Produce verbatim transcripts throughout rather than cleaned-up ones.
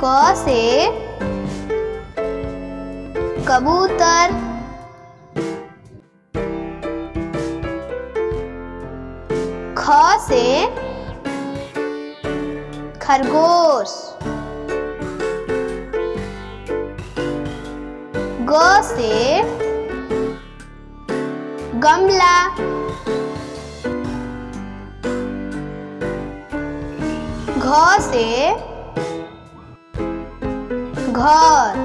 क से कबूतर, ख से खरगोश, ग से गमला, घ से घर,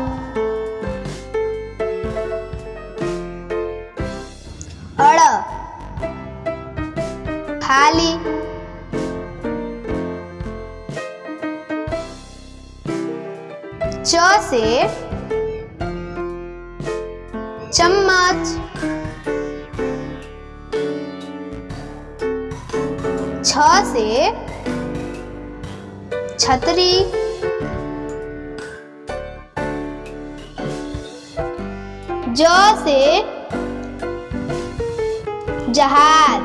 अड़ थाली, च से चम्मच, छ से छतरी, ज से जहाज,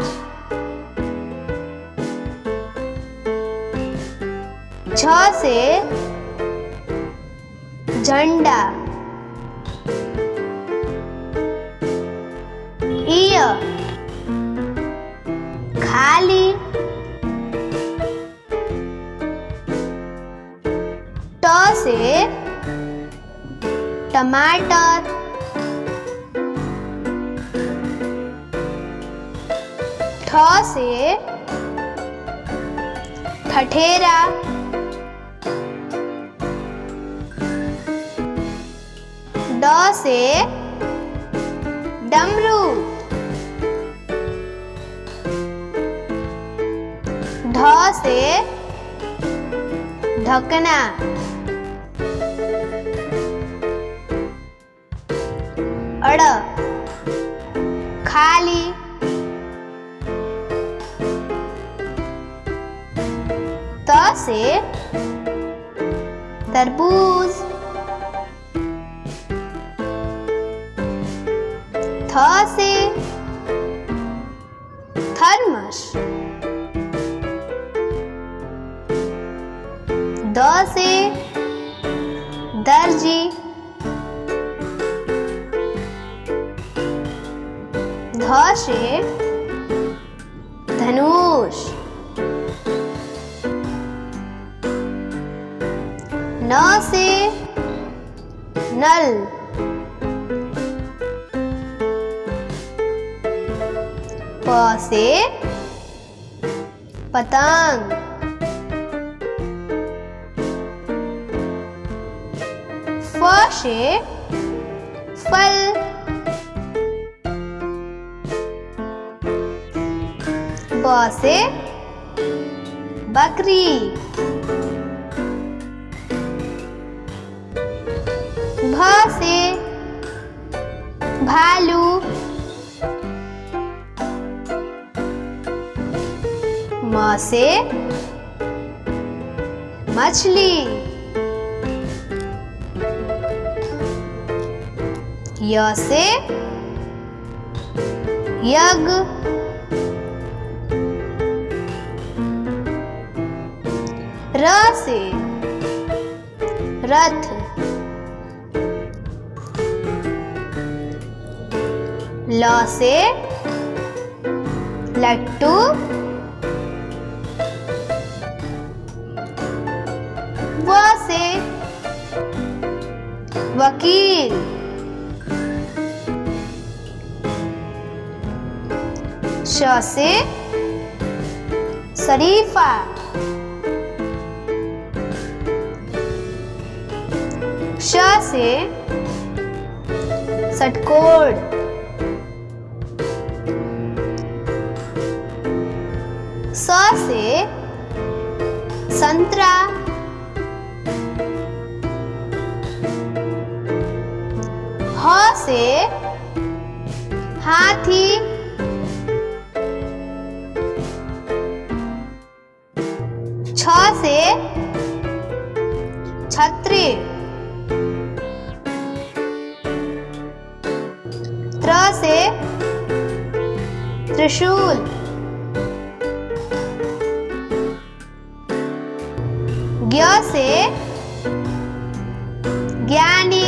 झ से झंडा, इय खाली, ट से टमाटर, ठ से ठठेरा, ड से डमरू, ढ से ढकना, अड़ खाली, त से तरबूज, थ से थर्मस, द से दर्जी, ध से धनुष, न से नल, प से पतंग, फ से फल, ब से बकरी, भ से भालू, म से मछली, य से यज्ञ, र से रथ, ल से लट्टू, व से वकील, श से शरीफा, श से षटकोण, स से संतरा, ह से हाथी, छ से छतरी, त्र से त्रिशूल, ज्ञ से ज्ञानी